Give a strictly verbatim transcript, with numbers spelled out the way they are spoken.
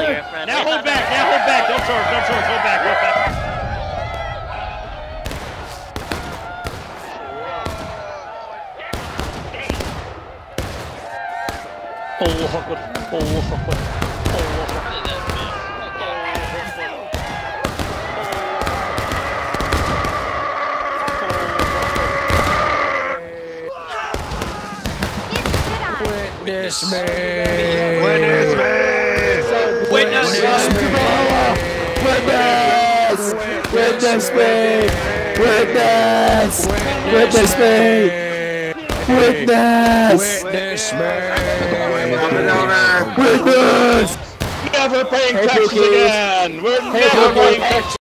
Now hold back, now hold back. Don't charge, don't charge, hold back, hold back. Allah Akbar, Allah Akbar, Allah Akbar. Witness me! Witness me! Witness me! Witness! Witness me! Witness! Witness me! Witness! Witness me! Witness! Never paying taxes again! We're never paying taxes!